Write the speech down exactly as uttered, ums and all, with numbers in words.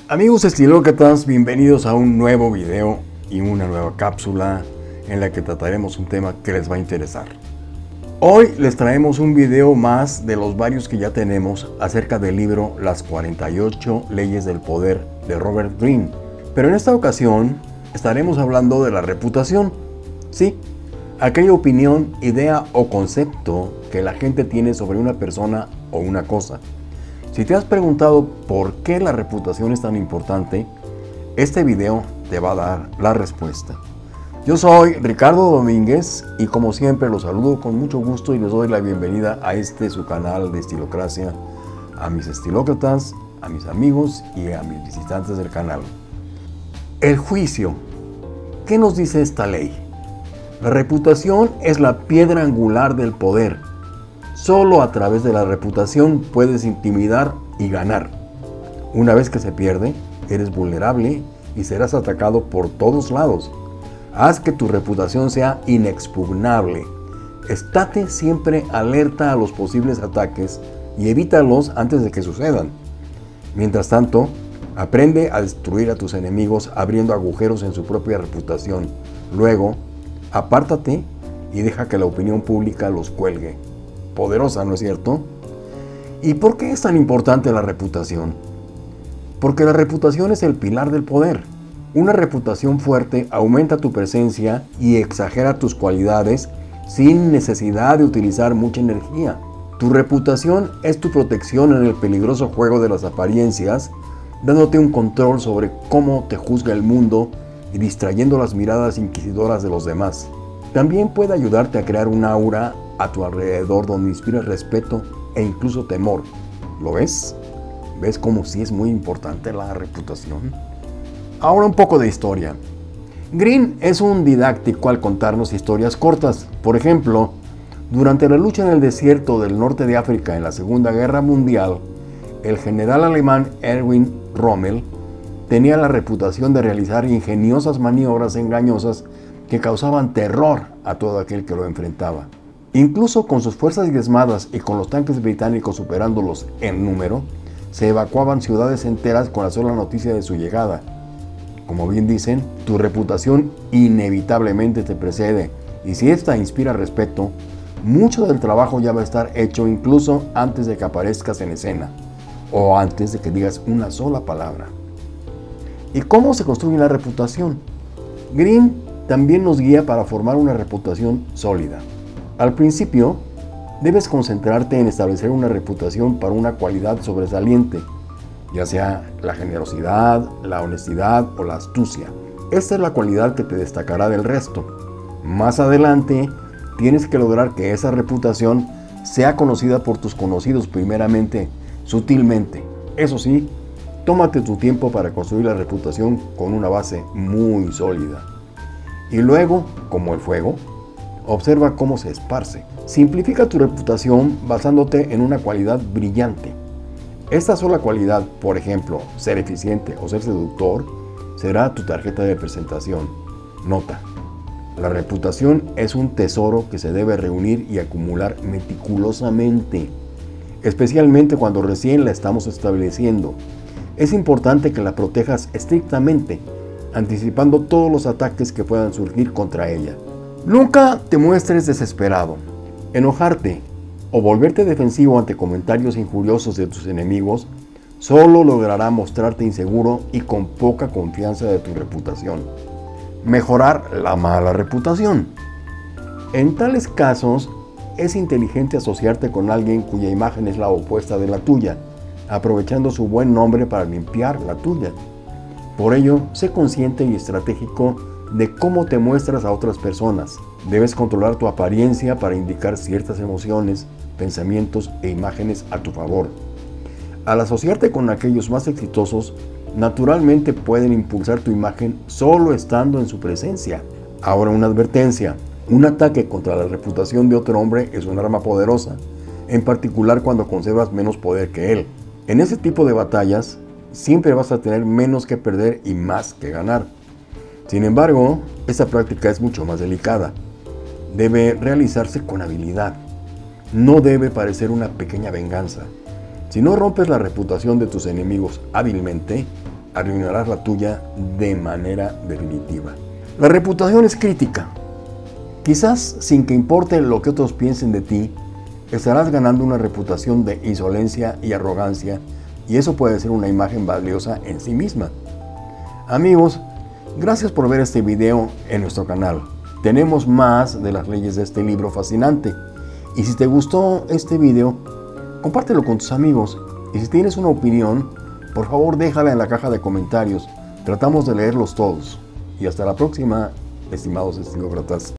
Amigos estilócratas, bienvenidos a un nuevo video y una nueva cápsula en la que trataremos un tema que les va a interesar. Hoy les traemos un video más de los varios que ya tenemos acerca del libro Las cuarenta y ocho Leyes del Poder de Robert Greene. Pero en esta ocasión estaremos hablando de la reputación. Sí, aquella opinión, idea o concepto que la gente tiene sobre una persona o una cosa. Si te has preguntado por qué la reputación es tan importante, este video te va a dar la respuesta. Yo soy Ricardo Domínguez y como siempre los saludo con mucho gusto y les doy la bienvenida a este su canal de Estilocracia, a mis estilócratas, a mis amigos y a mis visitantes del canal. El juicio. ¿Qué nos dice esta ley? La reputación es la piedra angular del poder. Solo a través de la reputación puedes intimidar y ganar. Una vez que se pierde, eres vulnerable y serás atacado por todos lados. Haz que tu reputación sea inexpugnable. Estate siempre alerta a los posibles ataques y evítalos antes de que sucedan. Mientras tanto, aprende a destruir a tus enemigos abriendo agujeros en su propia reputación. Luego, apártate y deja que la opinión pública los cuelgue. Poderosa, ¿no es cierto? ¿Y por qué es tan importante la reputación? Porque la reputación es el pilar del poder. Una reputación fuerte aumenta tu presencia y exagera tus cualidades sin necesidad de utilizar mucha energía. Tu reputación es tu protección en el peligroso juego de las apariencias, dándote un control sobre cómo te juzga el mundo y distrayendo las miradas inquisidoras de los demás. También puede ayudarte a crear un aura a tu alrededor donde inspiras respeto e incluso temor. ¿Lo ves? ¿Ves cómo sí es muy importante la reputación? Ahora un poco de historia. Greene es un didáctico al contarnos historias cortas. Por ejemplo, durante la lucha en el desierto del norte de África en la Segunda Guerra Mundial, el general alemán Erwin Rommel tenía la reputación de realizar ingeniosas maniobras engañosas que causaban terror a todo aquel que lo enfrentaba. Incluso con sus fuerzas diezmadas y con los tanques británicos superándolos en número, se evacuaban ciudades enteras con la sola noticia de su llegada. Como bien dicen, tu reputación inevitablemente te precede, y si esta inspira respeto, mucho del trabajo ya va a estar hecho incluso antes de que aparezcas en escena, o antes de que digas una sola palabra. ¿Y cómo se construye la reputación? Greene también nos guía para formar una reputación sólida. Al principio, debes concentrarte en establecer una reputación para una cualidad sobresaliente, ya sea la generosidad, la honestidad o la astucia. Esta es la cualidad que te destacará del resto. Más adelante, tienes que lograr que esa reputación sea conocida por tus conocidos primeramente, sutilmente. Eso sí, tómate tu tiempo para construir la reputación con una base muy sólida. Y luego, como el fuego, observa cómo se esparce. Simplifica tu reputación basándote en una cualidad brillante. Esta sola cualidad, por ejemplo, ser eficiente o ser seductor, será tu tarjeta de presentación. Nota: la reputación es un tesoro que se debe reunir y acumular meticulosamente, especialmente cuando recién la estamos estableciendo. Es importante que la protejas estrictamente, anticipando todos los ataques que puedan surgir contra ella. Nunca te muestres desesperado. Enojarte o volverte defensivo ante comentarios injuriosos de tus enemigos solo logrará mostrarte inseguro y con poca confianza de tu reputación. Mejorar la mala reputación. En tales casos, es inteligente asociarte con alguien cuya imagen es la opuesta de la tuya, aprovechando su buen nombre para limpiar la tuya. Por ello, sé consciente y estratégico de cómo te muestras a otras personas. Debes controlar tu apariencia para indicar ciertas emociones, pensamientos e imágenes a tu favor. Al asociarte con aquellos más exitosos, naturalmente pueden impulsar tu imagen solo estando en su presencia. Ahora una advertencia: un ataque contra la reputación de otro hombre es un arma poderosa, en particular cuando conservas menos poder que él. En ese tipo de batallas, siempre vas a tener menos que perder y más que ganar. Sin embargo, esta práctica es mucho más delicada. Debe realizarse con habilidad. No debe parecer una pequeña venganza. Si no rompes la reputación de tus enemigos hábilmente, arruinarás la tuya de manera definitiva. La reputación es crítica. Quizás sin que importe lo que otros piensen de ti, estarás ganando una reputación de insolencia y arrogancia, y eso puede ser una imagen valiosa en sí misma. Amigos, gracias por ver este video en nuestro canal. Tenemos más de las leyes de este libro fascinante. Y si te gustó este video, compártelo con tus amigos. Y si tienes una opinión, por favor déjala en la caja de comentarios. Tratamos de leerlos todos. Y hasta la próxima, estimados estilócratas.